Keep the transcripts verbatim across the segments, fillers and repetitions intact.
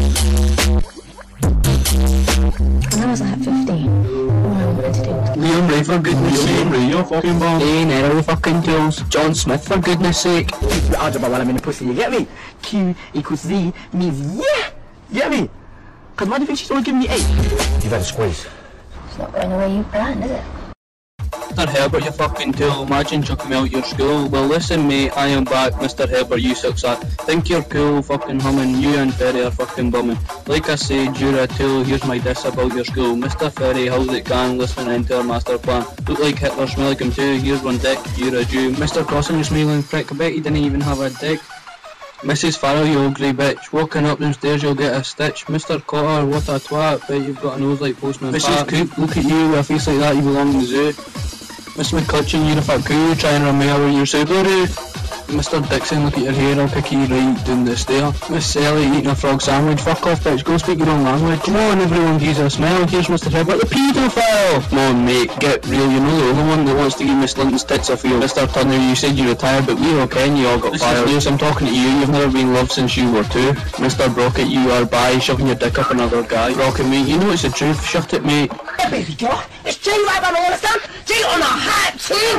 When I was like fifteen, all I wanted to do was... Liam Ray, for goodness sake. Liam Ray, you're fucking bomb. Hey, Nero, fucking tools. John Smith, for goodness sake. Keep the algebra while I'm in the pussy, you get me? Q equals Z means yeah! You get me? Because why do you think she's always giving me eight? You've had a squeeze. It's not going the way you planned, is it? Mister Herbert, you fucking tool. Imagine chucking me out your school. Well, listen, mate, I am back. Mister Herbert, you sucks at. Think you're cool, fucking humming. You and Ferry are fucking bumming. Like I said, you're a tool. Here's my diss about your school. Mister Ferry, how's it going? Listening into our master plan. Look like Hitler, smell like him too. Here's one dick. You're a Jew. Mister Crossan, you smiling prick. I bet you didn't even have a dick. Missus Farrell, you ugly bitch. Walking up them stairs, you'll get a stitch. Mister Cotter, what a twat. Bet you've got a nose like Postman Missus Cook, look at you with a face like that, you belong in the zoo. Miss McCutcheon, you're a fat cool, trying to run me over your Subaru. Mister Dixon, look at your hair, I'll kick you right down the stair. Miss Sally, eating a frog sandwich, fuck off bitch, go speak your own language. Come on, everyone gives a smile, here's Mister Herbert, the paedophile! Come on mate, get real, you know the only one that wants to give Miss Linton's tits a feel. Mister Turner, you said you retired, but we all can, you all got fired. Yes, I'm talking to you, you've never been loved since you were two. Mister Brockett, you are by, shoving your dick up another guy. Brockett mate, you know it's the truth, shut it mate. Hey baby girl, it's J right by my understand? J on a hat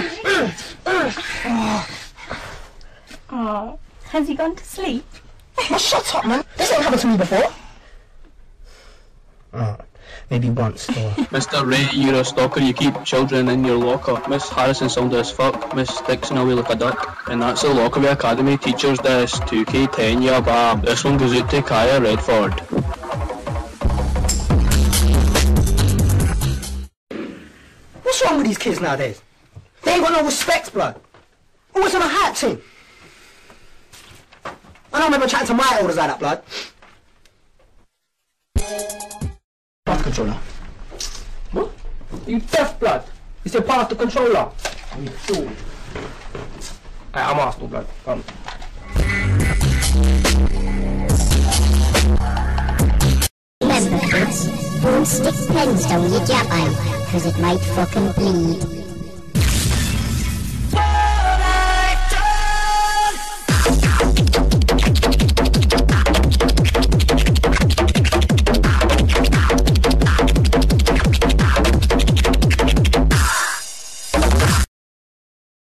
team! Oh, has he gone to sleep? Oh, shut up, man. This ain't happened to me before. Oh, maybe once. Or... Mister Ray, you're a stalker. You keep children in your locker. Miss Harrison sounded as fuck. Miss Dixon away like a duck. And that's the Lockerbie Academy teachers this. two K ten, yeah, bam. This one goes out to Kaya Redford. What's wrong with these kids nowadays? They ain't got no respect, blood. Always on a hat team. I don't remember chatting to my elders like that, blood. Path controller. What? You deaf, blood? You say path the controller? You fool. Alright, I'm Arsenal, blood. Um. Remember, kids, don't stick pens down your jab eye, cause it might fucking bleed.